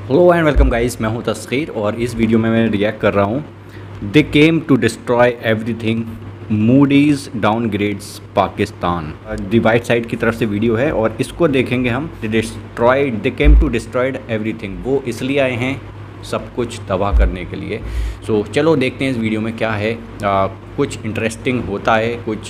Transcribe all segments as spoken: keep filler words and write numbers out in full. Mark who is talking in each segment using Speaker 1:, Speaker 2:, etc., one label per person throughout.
Speaker 1: Hello and welcome guys, मैं हूं तस्खीर और इस वीडियो में मैं रिएक्ट कर रहा हूं they came to destroy everything, Moody's downgrades Pakistan. The white side की तरफ से वीडियो है और इसको देखेंगे हम। They destroyed they came to destroyed everything, वो इसलिए आए हैं सब कुछ तबाह करने के लिए। सो so, चलो देखते हैं इस वीडियो में क्या है। आ, कुछ इंटरेस्टिंग होता है, कुछ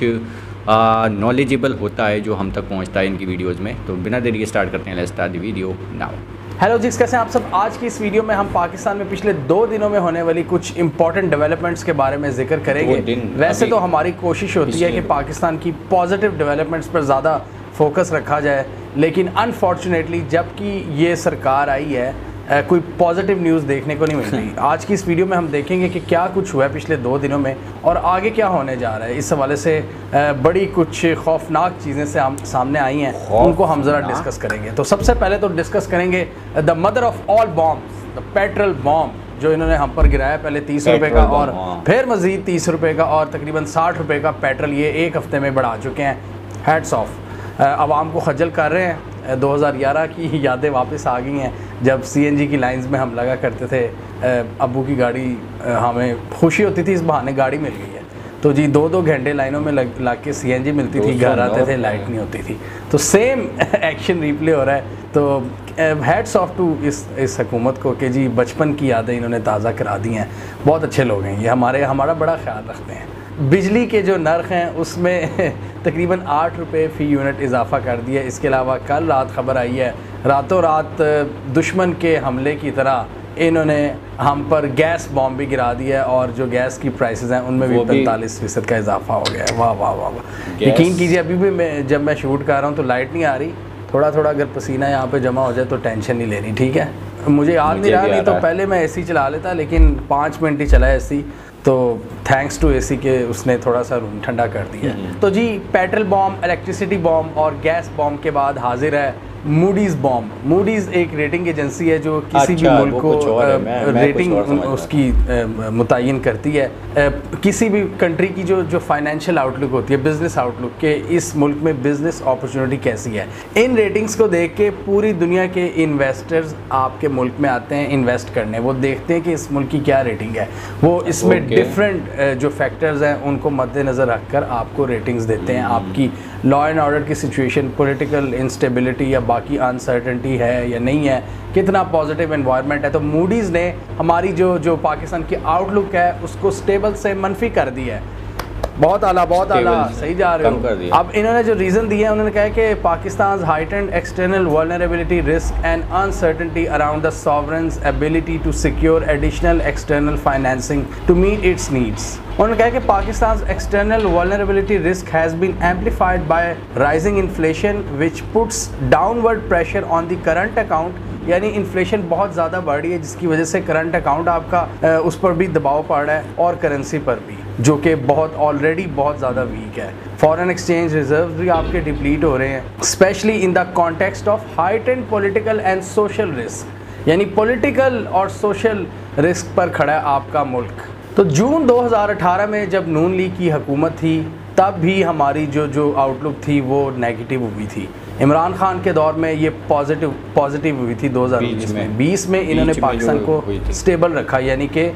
Speaker 1: नॉलेजेबल होता है जो हम तक पहुंचता है इनकी वीडियोस में। तो बिना देरी स्टार्ट करते हैं, let's start the video now.
Speaker 2: Hello जी, कैसे हैं आप सब। आज की इस वीडियो में हम पाकिस्तान में पिछले दो दिनों में होने वाली कुछ इंपॉर्टेंट डेवलपमेंट्स के बारे में जिक्र करेंगे। वैसे तो हमारी कोशिश होती है कि पाकिस्तान की पॉजिटिव डेवलपमेंट्स पर ज़्यादा फोकस रखा जाए, लेकिन अनफॉर्चुनेटली जबकि ये सरकार आई है आ, कोई पॉजिटिव न्यूज़ देखने को नहीं मिल रही। आज की इस वीडियो में हम देखेंगे कि क्या कुछ हुआ है पिछले दो दिनों में और आगे क्या होने जा रहा है। इस हवाले से आ, बड़ी कुछ खौफनाक चीज़ें से हम सामने आई हैं, उनको हम ज़रा डिस्कस करेंगे। तो सबसे पहले तो डिस्कस करेंगे the mother of all bombs, the petrol bomb जो इन्होंने हम पर गिराया। पहले तीस रुपये का और फिर मज़ीद तीस रुपये का और तकरीबन साठ रुपये का पेट्रोल ये एक हफ़्ते में बढ़ा चुके हैं। हैट्स ऑफ, आवाम को खजल कर रहे हैं। दो हज़ार ग्यारह की यादें वापस आ गई हैं जब सीएनजी की लाइंस में हम लगा करते थे। अब्बू की गाड़ी, हमें खुशी होती थी इस बहाने गाड़ी मिल गई है। तो जी दो दो घंटे लाइनों में लग लग के सीएनजी मिलती थी, घर आते थे लाइट नहीं होती थी। तो सेम एक्शन रिप्ले हो रहा है। तो हैट्स ऑफ टू इस इस हुकूमत को कि जी बचपन की यादें इन्होंने ताज़ा करा दी हैं। बहुत अच्छे लोग हैं ये, हमारे हमारा बड़ा ख्याल रखते हैं। बिजली के जो नर्ख हैं उसमें तकरीबन आठ रुपये फ़ी यूनिट इजाफा कर दिया। इसके अलावा कल रात खबर आई है रातों रात दुश्मन के हमले की तरह इन्होंने हम पर गैस बॉम्ब भी गिरा दिया और जो गैस की प्राइसेस हैं उनमें भी पैंतालीस फीसद का इजाफा हो गया है। वाह वाह वाह वाह, यकीन कीजिए अभी भी मैं जब मैं शूट कर रहा हूँ तो लाइट नहीं आ रही। थोड़ा थोड़ा अगर पसीना यहाँ पे जमा हो जाए तो टेंशन नहीं लेनी, ठीक है। मुझे याद नहीं रहा, नहीं तो पहले मैं एसी चला लेता, लेकिन पाँच मिनट ही चला एसी, तो थैंक्स टू एसी के उसने थोड़ा सा रूम ठंडा कर दिया। तो जी पेट्रोल बॉम्ब, इलेक्ट्रिसिटी बॉम्ब और गैस बॉम्ब के बाद हाजिर है मूडीज़ बॉम्ब। मूडीज़ एक रेटिंग एजेंसी है जो किसी अच्छा, भी मुल्क को मैं, रेटिंग मैं उसकी मुतय्यन करती है। आ, किसी भी कंट्री की जो जो फाइनेंशियल आउटलुक होती है, बिज़नेस आउटलुक के इस मुल्क में बिज़नेस अपॉर्चुनिटी कैसी है, इन रेटिंग्स को देख के पूरी दुनिया के इन्वेस्टर्स आपके मुल्क में आते हैं इन्वेस्ट करने। वो देखते हैं कि इस मुल्क की क्या रेटिंग है, वो इसमें डिफरेंट जो फैक्टर्स हैं उनको मद्देनज़र रख कर आपको रेटिंग्स देते हैं। आपकी लॉ एंड ऑर्डर की सिचुएशन, पॉलिटिकल इंस्टेबिलिटी या बाकी अनसर्टेनिटी है या नहीं है, कितना पॉजिटिव एनवायरनमेंट है। तो मूडीज़ ने हमारी जो जो पाकिस्तान की आउटलुक है उसको स्टेबल से मनफी कर दी है। बहुत आला, बहुत आला, सही जा रहे हो। अब इन्होंने जो रीज़न दिया है उन्होंने कहा कि Pakistan heightened external vulnerability risk and uncertainty around the sovereign's ability to secure additional external financing to meet its needs. उन्होंने कहा कि Pakistan external vulnerability risk has been amplified by rising inflation which puts downward pressure on the current account. यानी inflation बहुत ज़्यादा बढ़ रही है जिसकी वजह से करंट अकाउंट आपका उस पर भी दबाव पड़ रहा है और करेंसी पर भी, जो कि बहुत ऑलरेडी बहुत ज़्यादा वीक है। फॉरेन एक्सचेंज रिजर्व भी आपके डिप्लीट हो रहे हैं, specially in the context of heightened political and social risk. यानी पॉलिटिकल और सोशल रिस्क पर खड़ा है आपका मुल्क। तो जून दो हज़ार अठारह में जब नून लीग की हुकूमत थी तब भी हमारी जो जो आउटलुक थी वो नेगेटिव हुई थी। इमरान खान के दौर में ये पॉजिटिव पॉजिटिव हुई थी। दो हज़ार बीस में बीस में इन्होंने पाकिस्तान को स्टेबल रखा, यानी कि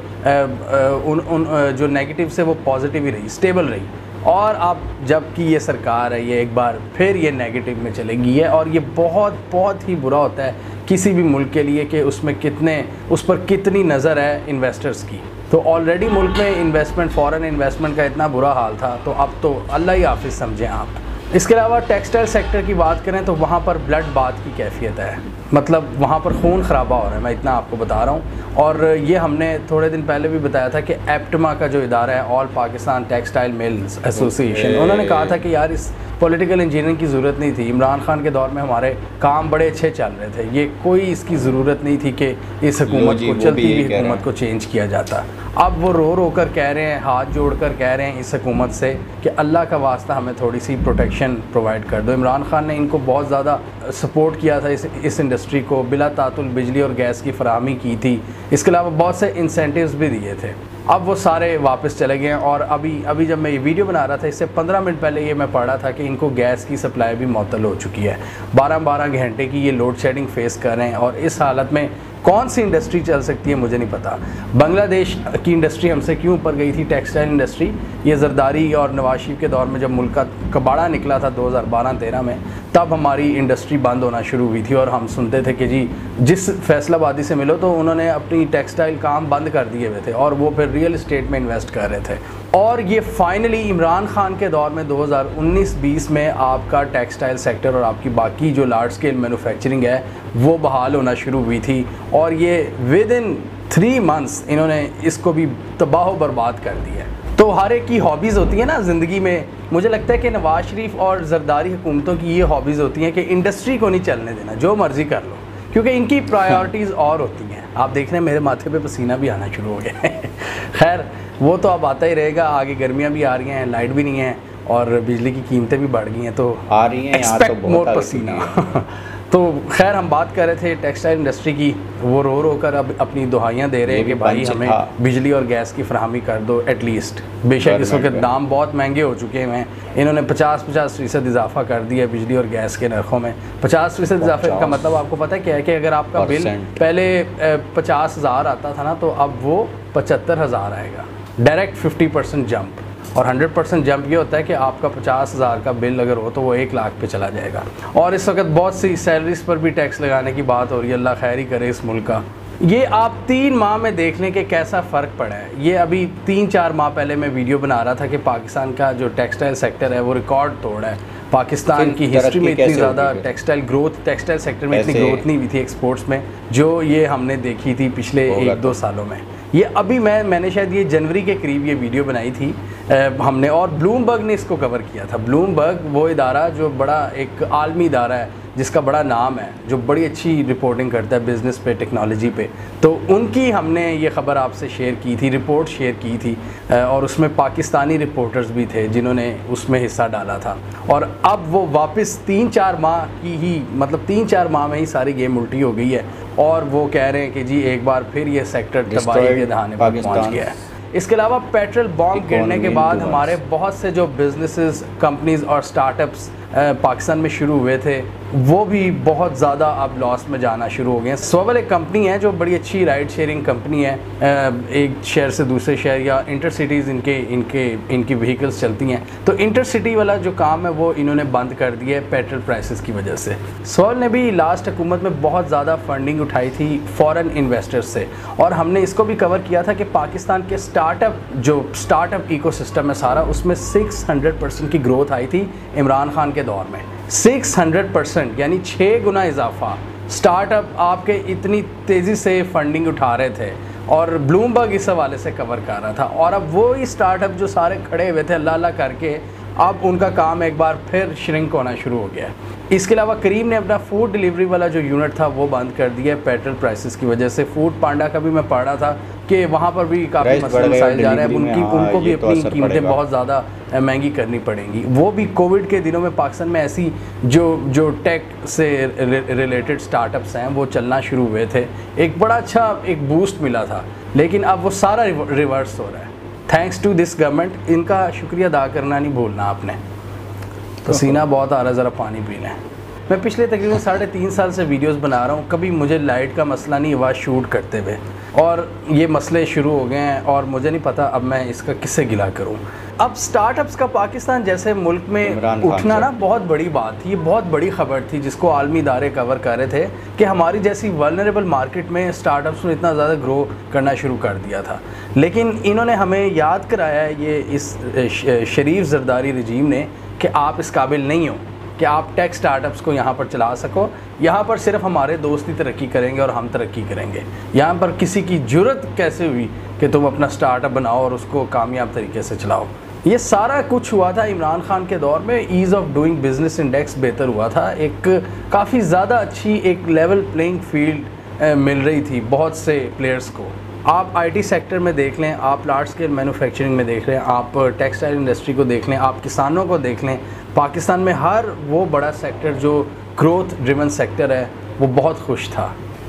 Speaker 2: उन उन जो नेगेटिव से वो पॉजिटिव ही रही, स्टेबल रही। और अब जबकि ये सरकार है ये एक बार फिर ये नेगेटिव में चलेगी है, और ये बहुत बहुत ही बुरा होता है किसी भी मुल्क के लिए कि उसमें कितने उस पर कितनी नज़र है इन्वेस्टर्स की। तो ऑलरेडी मुल्क में इन्वेस्टमेंट, फॉरेन इन्वेस्टमेंट का इतना बुरा हाल था, तो अब तो अल्लाह ही हाफिज़ समझें आप। इसके अलावा टेक्सटाइल सेक्टर की बात करें तो वहाँ पर ब्लड बाथ की कैफियत है, मतलब वहाँ पर खून खराबा हो रहा है, मैं इतना आपको बता रहा हूँ। और ये हमने थोड़े दिन पहले भी बताया था कि एप्टमा का जो इदारा है, all Pakistan textile mills association, उन्होंने कहा था कि यार इस पॉलिटिकल इंजीनियरिंग की ज़रूरत नहीं थी। इमरान खान के दौर में हमारे काम बड़े अच्छे चल रहे थे, ये कोई इसकी ज़रूरत नहीं थी कि इस हुकूमत को, चलती हुई हुकूमत को चेंज किया जाता। अब वो रो रो कर कह रहे हैं, हाथ जोड़ कर कह रहे हैं इस हुकूमत से कि अल्लाह का वास्ता हमें थोड़ी सी प्रोटेक्शन प्रोवाइड कर दो। इमरान खान ने इनको बहुत ज़्यादा सपोर्ट किया था इस इस इंडस्ट्री को, बिला तातुल बिजली और गैस की फराहमी की थी। इसके अलावा बहुत से इंसेंटिव्स भी दिए थे। अब वो सारे वापस चले गए हैं। और अभी अभी जब मैं ये वीडियो बना रहा था, इससे पंद्रह मिनट पहले ये मैं पढ़ रहा था कि इनको गैस की सप्लाई भी मुअत्तल हो चुकी है। बारह बारह घंटे की ये लोड शेडिंग फेस कर रहे हैं और इस हालत में कौन सी इंडस्ट्री चल सकती है मुझे नहीं पता। बांग्लादेश की इंडस्ट्री हमसे क्यों ऊपर गई थी, टेक्सटाइल इंडस्ट्री। ये जरदारी और नवाज शरीफ के दौर में जब मुल्क का कबाड़ा निकला था दो हज़ार बारह तेरह में, तब हमारी इंडस्ट्री बंद होना शुरू हुई थी और हम सुनते थे कि जी जिस फैसलाबादी से मिलो तो उन्होंने अपनी टेक्सटाइल काम बंद कर दिए हुए थे और वो फिर रियल इस्टेट में इन्वेस्ट कर रहे थे। और ये फाइनली इमरान खान के दौर में दो हज़ार उन्नीस बीस में आपका टेक्सटाइल सेक्टर और आपकी बाकी जो लार्ज स्केल मैन्युफैक्चरिंग है वो बहाल होना शुरू हुई थी और ये विद इन थ्री मंथ्स इन्होंने इसको भी तबाह बर्बाद कर दिया। तो हर एक की हॉबीज़ होती है ना ज़िंदगी में। मुझे लगता है कि नवाज शरीफ और जरदारी हुकूमतों की ये हॉबीज़ होती हैं कि इंडस्ट्री को नहीं चलने देना, जो मर्ज़ी कर लो, क्योंकि इनकी प्रायोरिटीज़ और होती हैं। आप देख रहे हैं मेरे माथे पे पसीना भी आना शुरू हो गया है। खैर वो तो अब आता ही रहेगा, आगे गर्मियाँ भी आ रही हैं, लाइट भी नहीं है और बिजली की कीमतें भी बढ़ गई हैं, तो
Speaker 1: आ रही हैं यार, तो बहुत
Speaker 2: मोर पसीना। तो खैर हम बात कर रहे थे टेक्सटाइल इंडस्ट्री की, वो रो रो कर अब अपनी दुहाइयाँ दे रहे हैं कि भाई हमें बिजली और गैस की फराहमी कर दो एटलीस्ट। बेशक इस वक्त दाम बहुत महंगे हो चुके हैं, इन्होंने पचास पचास फीसद इजाफा कर दिया है बिजली और गैस के नरखों में। पचास फीसद इजाफे का मतलब आपको पता है क्या है कि अगर आपका बिल पहले पचास हज़ार आता था ना, तो अब वो पचहत्तर हज़ार आएगा, डायरेक्ट फिफ्टी परसेंट जंप। और हंड्रेड परसेंट जंप ये होता है कि आपका पचास हज़ार का बिल अगर हो तो वो एक लाख पे चला जाएगा। और इस वक्त बहुत सी सैलरीज पर भी टैक्स लगाने की बात हो रही है, अल्लाह खैर ही करे इस मुल्क का। ये आप तीन माह में देख लें कि कैसा फ़र्क पड़ा है। ये अभी तीन चार माह पहले मैं वीडियो बना रहा था कि पाकिस्तान का जो टेक्सटाइल सेक्टर है वो रिकॉर्ड तोड़ा है। पाकिस्तान की हिस्ट्री में इतनी ज़्यादा टेक्सटाइल ग्रोथ, टेक्सटाइल सेक्टर में इतनी ग्रोथ नहीं हुई थी एक्सपोर्ट्स में, जो ये हमने देखी थी पिछले एक दो सालों में। ये अभी मैं मैंने शायद ये जनवरी के करीब ये वीडियो बनाई थी आ, हमने, और ब्लूमबर्ग ने इसको कवर किया था। ब्लूमबर्ग वो इदारा जो बड़ा एक आलमी इदारा है जिसका बड़ा नाम है, जो बड़ी अच्छी रिपोर्टिंग करता है बिज़नेस पे, टेक्नोलॉजी पे, तो उनकी हमने ये ख़बर आपसे शेयर की थी, रिपोर्ट शेयर की थी और उसमें पाकिस्तानी रिपोर्टर्स भी थे जिन्होंने उसमें हिस्सा डाला था। और अब वो वापस तीन चार माह की ही मतलब तीन चार माह में ही सारी गेम उल्टी हो गई है और वो कह रहे हैं कि जी एक बार फिर ये सेक्टर तबाही के दहाने पर पहुँच गया है। इसके अलावा पेट्रोल बॉम्ब गिरने के बाद हमारे बहुत से जो बिजनेसेस, कंपनीज और स्टार्टअप्स पाकिस्तान में शुरू हुए थे वो भी बहुत ज़्यादा अब लॉस में जाना शुरू हो गए हैं। सोवल एक कंपनी है जो बड़ी अच्छी राइड शेयरिंग कंपनी है, एक शहर से दूसरे शहर या इंटर सिटीज़ इनके इनके इनकी व्हीकल्स चलती हैं। तो इंटर सिटी वाला जो काम है वो इन्होंने बंद कर दिया है पेट्रोल प्राइसेस की वजह से। सोवल ने भी लास्ट हुकूमत में बहुत ज़्यादा फंडिंग उठाई थी फॉरेन इन्वेस्टर्स से, और हमने इसको भी कवर किया था कि पाकिस्तान के स्टार्टअप जो स्टार्टअप इकोसिस्टम है सारा, उसमें सिक्स हंड्रेड परसेंट की ग्रोथ आई थी इमरान खान के दौर में। सिक्स हंड्रेड परसेंट यानी छः गुना इजाफा। स्टार्टअप आपके इतनी तेज़ी से फंडिंग उठा रहे थे और ब्लूमबर्ग इस हवाले से कवर कर रहा था, और अब वो ही स्टार्टअप जो सारे खड़े हुए थे अल्लाह अल्लाह करके, अब उनका काम एक बार फिर श्रिंक होना शुरू हो गया। इसके अलावा करीम ने अपना फूड डिलीवरी वाला जो यूनिट था वो बंद कर दिया पेट्रोल प्राइसेस की वजह से। फूड पांडा का भी मैं पढ़ रहा था कि वहाँ पर भी काफ़ी मसले मसाइल जा रहे हैं, उनकी उनको भी अपनी कीमतें बहुत ज़्यादा महंगी करनी पड़ेंगी। वो भी कोविड के दिनों में पाकिस्तान में ऐसी जो जो टेक से रिलेटेड स्टार्टअप्स हैं वो चलना शुरू हुए थे, एक बड़ा अच्छा एक बूस्ट मिला था, लेकिन अब वो सारा रिवर्स हो रहा है थैंक्स टू दिस गवर्नमेंट। इनका शुक्रिया अदा करना नहीं भूलना आपने। पसीना बहुत आ रहा है, ज़रा पानी पीना है। मैं पिछले तकरीबन साढ़े तीन साल से वीडियोस बना रहा हूँ, कभी मुझे लाइट का मसला नहीं हुआ शूट करते हुए, और ये मसले शुरू हो गए हैं और मुझे नहीं पता अब मैं इसका किससे गिला करूँ। अब स्टार्टअप्स का पाकिस्तान जैसे मुल्क में उठना ना बहुत बड़ी बात थी, ये बहुत बड़ी खबर थी जिसको आलमी इदारे कवर कर रहे थे कि हमारी जैसी वल्नरेबल मार्केट में स्टार्टअप्स ने इतना ज़्यादा ग्रो करना शुरू कर दिया था। लेकिन इन्होंने हमें याद कराया ये इस शरीफ जरदारी रजीम ने कि आप इस काबिल नहीं हो कि आप टेक स्टार्टअप्स को यहाँ पर चला सको। यहाँ पर सिर्फ हमारे दोस्त ही तरक्की करेंगे और हम तरक्की करेंगे। यहाँ पर किसी की जुर्रत कैसे हुई कि तुम अपना स्टार्टअप बनाओ और उसको कामयाब तरीके से चलाओ। ये सारा कुछ हुआ था इमरान खान के दौर में। Ease of doing business index बेहतर हुआ था, एक काफ़ी ज़्यादा अच्छी एक लेवल प्लेइंग फील्ड मिल रही थी बहुत से प्लेयर्स को। आप आईटी सेक्टर में देख लें, आप लार्ज स्केल मैन्युफैक्चरिंग में देख लें, आप टेक्सटाइल इंडस्ट्री को देख लें, आप किसानों को देख लें। पाकिस्तान में हर वो बड़ा सेक्टर जो ग्रोथ ड्रिवन सेक्टर है वो बहुत खुश था।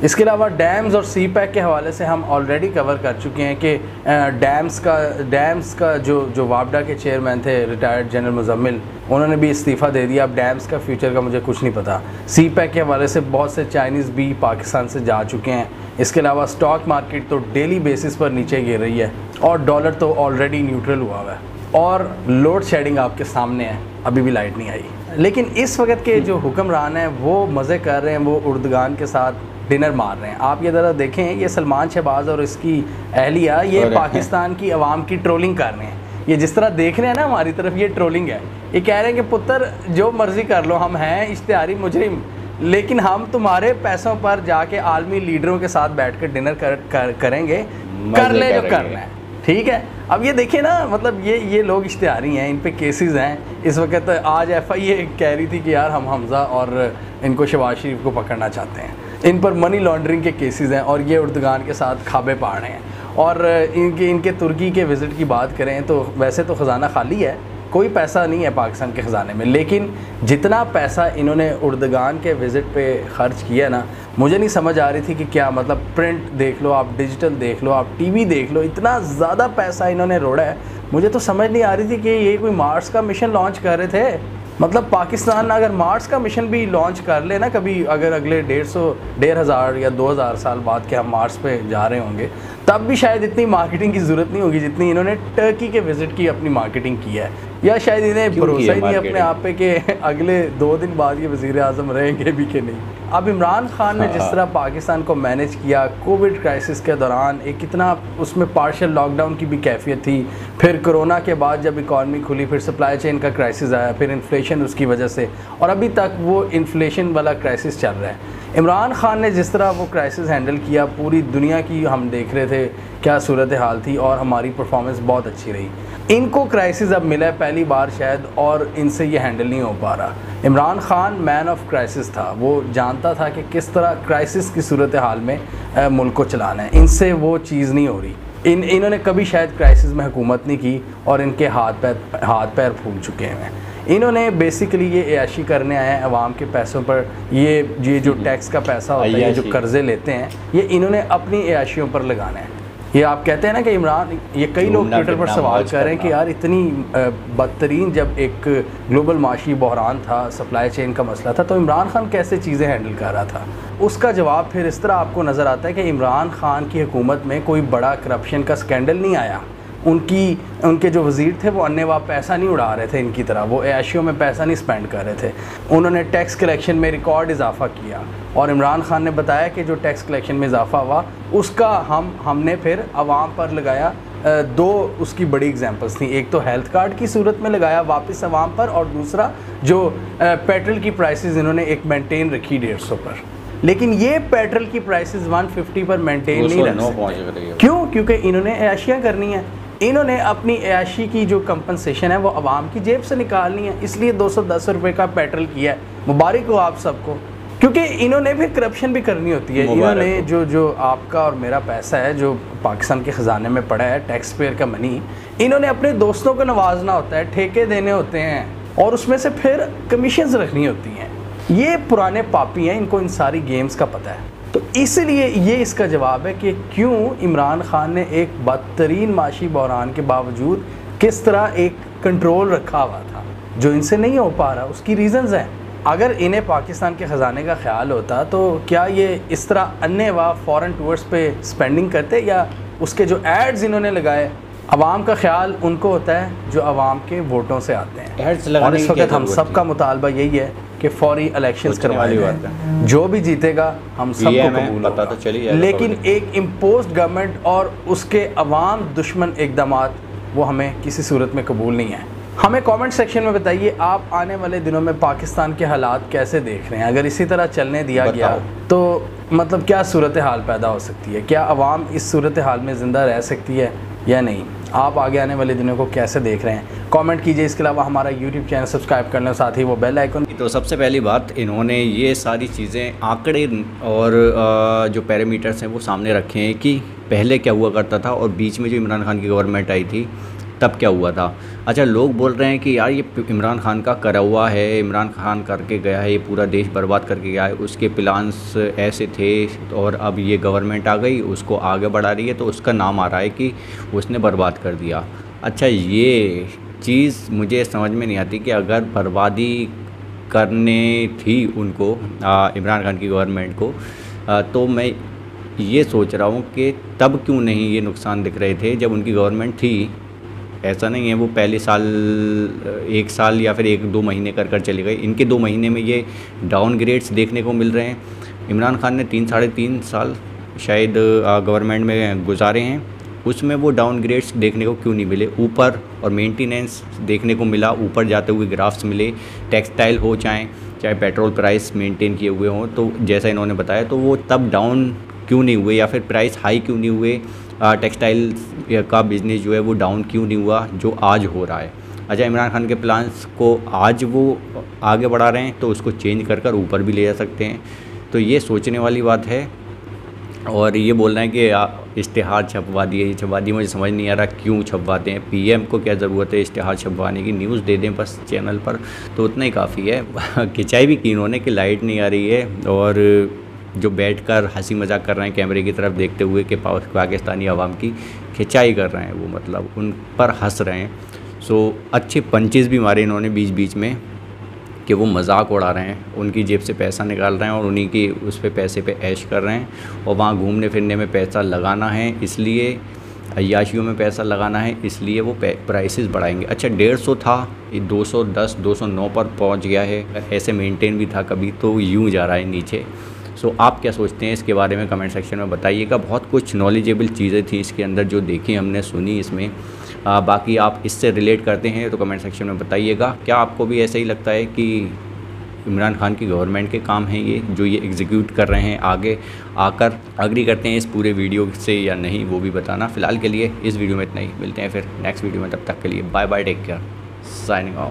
Speaker 2: इसके अलावा डैम्स और सी पैक के हवाले से हम ऑलरेडी कवर कर चुके हैं कि डैम्स का डैम्स का जो जो वापडा के चेयरमैन थे रिटायर्ड जनरल मुजम्मिल, उन्होंने भी इस्तीफ़ा दे दिया। अब डैम्स का फ्यूचर का मुझे कुछ नहीं पता। सी पैक के हवाले से बहुत से चाइनीज़ भी पाकिस्तान से जा चुके हैं। इसके अलावा स्टॉक मार्केट तो डेली बेसिस पर नीचे गिर रही है और डॉलर तो ऑलरेडी न्यूट्रल हुआ हुआ है और लोड शेडिंग आपके सामने है, अभी भी लाइट नहीं आई। लेकिन इस वक्त के जो हुक्मरान हैं वो मज़े कर रहे हैं, वो उर्दगान के साथ डिनर मार रहे हैं। आप ये ज़रा देखें, ये सलमान शहबाज और इसकी अहलिया ये पाकिस्तान की आवाम की ट्रोलिंग कर रहे हैं। ये जिस तरह देख रहे हैं ना हमारी तरफ, ये ट्रोलिंग है। ये कह रहे हैं कि पुत्र जो मर्ज़ी कर लो, हम हैं इश्तिहारी मुजरिम, लेकिन हम तुम्हारे पैसों पर जाके आलमी लीडरों के साथ बैठ कर डिनर कर, कर, करेंगे, कर ले जो करना है, ठीक है। अब ये देखिए ना, मतलब ये ये लोग इश्तिहारी हैं, इन पे केसेस हैं इस वक्त। आज एफ आई ए कह रही थी कि यार हम हमज़ा और इनको शहबाज शरीफ को पकड़ना चाहते हैं, इन पर मनी लॉन्ड्रिंग के केसेस हैं और ये उर्दगान के साथ खाबे पाड़ रहे हैं। और इनके इनके तुर्की के विज़िट की बात करें तो वैसे तो ख़जाना खाली है, कोई पैसा नहीं है पाकिस्तान के ख़जाने में, लेकिन जितना पैसा इन्होंने उर्दगान के विज़िट पे ख़र्च किया ना, मुझे नहीं समझ आ रही थी कि क्या मतलब प्रिंट देख लो आप, डिजिटल देख लो आप, टीवी देख लो, इतना ज़्यादा पैसा इन्होंने रोड़ा है। मुझे तो समझ नहीं आ रही थी कि ये कोई मार्स का मिशन लॉन्च कर रहे थे। मतलब पाकिस्तान अगर मार्स का मिशन भी लॉन्च कर ले ना कभी, अगर अगले डेढ़ सौ डेढ़ हज़ार या दो हज़ार साल बाद के हम मार्स पे जा रहे होंगे, तब भी शायद इतनी मार्केटिंग की ज़रूरत नहीं होगी जितनी इन्होंने टर्की के विज़िट की अपनी मार्केटिंग की है। या शायद इन्हें भरोसा ही नहीं अपने आप पे कि अगले दो दिन बाद ये वज़ीर आज़म रहेंगे भी कि नहीं। अब इमरान खान ने जिस तरह पाकिस्तान को मैनेज किया कोविड क्राइसिस के दौरान, एक कितना उसमें पार्शियल लॉकडाउन की भी कैफियत थी, फिर कोरोना के बाद जब इकॉनमी खुली, फिर सप्लाई चेन का क्राइसिस आया, फिर इन्फ्लेशन उसकी वजह से, और अभी तक वो इन्फ्लेशन वाला क्राइसिस चल रहा है। इमरान खान ने जिस तरह वो क्राइसिस हैंडल किया, पूरी दुनिया की हम देख रहे थे क्या सूरत हाल थी और हमारी परफॉर्मेंस बहुत अच्छी रही। इनको क्राइसिस अब मिला है पहली बार शायद, और इनसे ये हैंडल नहीं हो पा रहा। Imran Khan man of crisis था, वो जानता था कि किस तरह क्राइसिस की सूरत हाल में मुल्क को चलाना है। इनसे वो चीज़ नहीं हो रही। इन इन्होंने कभी शायद क्राइसिस में हुकूमत नहीं की और इनके हाथ पैर हाथ पैर फूल चुके हैं। इन्होंने बेसिकली ये ऐशी करने आए हैं अवाम के पैसों पर, ये ये जो टैक्स का पैसा होता है, ये जो कर्जे लेते हैं, ये इन्होंने अपनी ऐशियों पर लगाना है। ये आप कहते हैं ना कि इमरान, ये कई लोग ट्विटर पर सवाल कर रहे हैं कि यार इतनी बदतरीन जब एक ग्लोबल माशी बहरान था, सप्लाई चेन का मसला था, तो इमरान खान कैसे चीज़ें हैंडल कर रहा था? उसका जवाब फिर इस तरह आपको नज़र आता है कि इमरान खान की हुकूमत में कोई बड़ा करप्शन का स्कैंडल नहीं आया। उनकी उनके जो वज़ीर थे वो अन्य पैसा नहीं उड़ा रहे थे इनकी तरह, वो ऐशियों में पैसा नहीं स्पेंड कर रहे थे। उन्होंने टैक्स कलेक्शन में रिकॉर्ड इजाफा किया और इमरान खान ने बताया कि जो टैक्स कलेक्शन में इजाफा हुआ उसका हम हमने फिर आवाम पर लगाया। दो उसकी बड़ी एग्जांपल्स थी, एक तो हेल्थ कार्ड की सूरत में लगाया वापस आवाम पर, और दूसरा जो पेट्रोल की प्राइसेस इन्होंने एक मेंटेन रखी डेढ़ सौ पर। लेकिन ये पेट्रोल की प्राइसेस एक सौ पचास पर मेंटेन नहीं रख सकते। क्यों? क्योंकि इन्होंने ऐशियाँ करनी है, इन्होंने अपनी ऐशी की जो कंपनसेशन है वो आवाम की जेब से निकालनी है, इसलिए दो सौ दस रुपये का पेट्रोल किया है। मुबारक हो आप सबको, क्योंकि इन्होंने फिर करप्शन भी करनी होती है। इन्होंने जो जो आपका और मेरा पैसा है जो पाकिस्तान के ख़जाने में पड़ा है, टैक्स पेयर का मनी, इन्होंने अपने दोस्तों को नवाजना होता है, ठेके देने होते हैं और उसमें से फिर कमीशंस रखनी होती हैं। ये पुराने पापी हैं, इनको इन सारी गेम्स का पता है। तो इसलिए ये इसका जवाब है कि क्यों इमरान खान ने एक बदतरीन माशी बहरान के बावजूद किस तरह एक कंट्रोल रखा हुआ था जो इनसे नहीं हो पा रहा। उसकी रीज़न्स हैं। अगर इन्हें पाकिस्तान के ख़जाने का ख्याल होता तो क्या ये इस तरह अन्य व फॉरेन टूर्स पे स्पेंडिंग करते, या उसके जो एड्स इन्होंने लगाए, अवाम का ख्याल उनको होता है जो अवाम के वोटों से आते हैं। और इस वक्त हम सब का मुतालबा यही है कि फौरी इलेक्शंस करवाए जाएं, जो भी जीतेगा हम सबको कबूल होगा, तो चलिए। लेकिन एक इम्पोज्ड गवर्नमेंट और उसके अवाम दुश्मन इक़दामात वो हमें किसी सूरत में कबूल नहीं है। हमें कमेंट सेक्शन में बताइए आप आने वाले दिनों में पाकिस्तान के हालात कैसे देख रहे हैं। अगर इसी तरह चलने दिया गया तो मतलब क्या सूरत हाल पैदा हो सकती है, क्या अवाम इस सूरत हाल में ज़िंदा रह सकती है या नहीं। आप आगे आने वाले दिनों को कैसे देख रहे हैं, कमेंट कीजिए। इसके अलावा हमारा यूट्यूब चैनल सब्सक्राइब कर लें, साथ ही वो बेल आइकन।
Speaker 1: तो सबसे पहली बात, इन्होंने ये सारी चीज़ें आंकड़े और जो पैरामीटर्स हैं वो सामने रखे हैं कि पहले क्या हुआ करता था और बीच में जो इमरान खान की गवर्नमेंट आई थी तब क्या हुआ था। अच्छा, लोग बोल रहे हैं कि यार ये इमरान खान का करा हुआ है, इमरान खान करके गया है, ये पूरा देश बर्बाद करके गया है, उसके प्लान्स ऐसे थे और अब ये गवर्नमेंट आ गई उसको आगे बढ़ा रही है तो उसका नाम आ रहा है कि उसने बर्बाद कर दिया। अच्छा, ये चीज़ मुझे समझ में नहीं आती कि अगर बर्बादी करने थी उनको, इमरान खान की गवर्नमेंट को, आ, तो मैं ये सोच रहा हूँ कि तब क्यों नहीं ये नुकसान दिख रहे थे जब उनकी गवर्नमेंट थी। ऐसा नहीं है वो पहले साल एक साल या फिर एक दो महीने कर कर चले गए, इनके दो महीने में ये डाउनग्रेड्स देखने को मिल रहे हैं। इमरान खान ने तीन साढ़े तीन साल शायद गवर्नमेंट में गुजारे हैं, उसमें वो डाउनग्रेड्स देखने को क्यों नहीं मिले ऊपर, और मेंटेनेंस देखने को मिला, ऊपर जाते हुए ग्राफ्स मिले। टेक्सटाइल हो चाहे चाहे पेट्रोल प्राइस मेंटेन किए हुए हों, तो जैसा इन्होंने बताया तो वो तब डाउन क्यों नहीं हुए या फिर प्राइस हाई क्यों नहीं हुए, टेक्सटाइल का बिज़नेस जो है वो डाउन क्यों नहीं हुआ जो आज हो रहा है। अच्छा, इमरान खान के प्लान्स को आज वो आगे बढ़ा रहे हैं तो उसको चेंज कर कर ऊपर भी ले जा सकते हैं, तो ये सोचने वाली बात है। और ये बोल रहे हैं कि इश्तिहार छपवा दिए, छपवा दिए, मुझे समझ नहीं आ रहा क्यों छपवाते हैं। पीएम को क्या ज़रूरत है इश्तिहार छपवाने की, न्यूज़ दे दें बस चैनल पर तो उतना ही काफ़ी है। खिंचाई भी की इन्होंने कि लाइट नहीं आ रही है, और जो बैठकर हंसी मजाक कर रहे हैं कैमरे की तरफ देखते हुए कि पाकिस्तानी आवाम की खिंचाई कर रहे हैं, वो मतलब उन पर हंस रहे हैं। सो अच्छे पंचेस भी मारे इन्होंने बीच बीच में कि वो मजाक उड़ा रहे हैं, उनकी जेब से पैसा निकाल रहे हैं और उन्हीं की उस पे पैसे पे ऐश कर रहे हैं, और वहाँ घूमने फिरने में पैसा लगाना है इसलिए, अय्याशियों में पैसा लगाना है इसलिए वो प्राइसेस बढ़ाएंगे। अच्छा, डेढ़ सौ था, ये दो सौ दस दो सौ नौ पर पहुँच गया है, ऐसे मेंटेन भी था कभी तो यूँ जा रहा है नीचे। सो so, आप क्या सोचते हैं इसके बारे में कमेंट सेक्शन में बताइएगा। बहुत कुछ नॉलेजेबल चीज़ें थी इसके अंदर जो देखी हमने सुनी इसमें, आ, बाकी आप इससे रिलेट करते हैं तो कमेंट सेक्शन में बताइएगा। क्या आपको भी ऐसा ही लगता है कि इमरान खान की गवर्नमेंट के काम हैं ये जो ये एग्जीक्यूट कर रहे हैं आगे आकर? अग्री करते हैं इस पूरे वीडियो से या नहीं वो भी बताना। फ़िलहाल के लिए इस वीडियो में इतना ही, मिलते हैं फिर नेक्स्ट वीडियो में, तब तक के लिए bye bye, take care, signing of.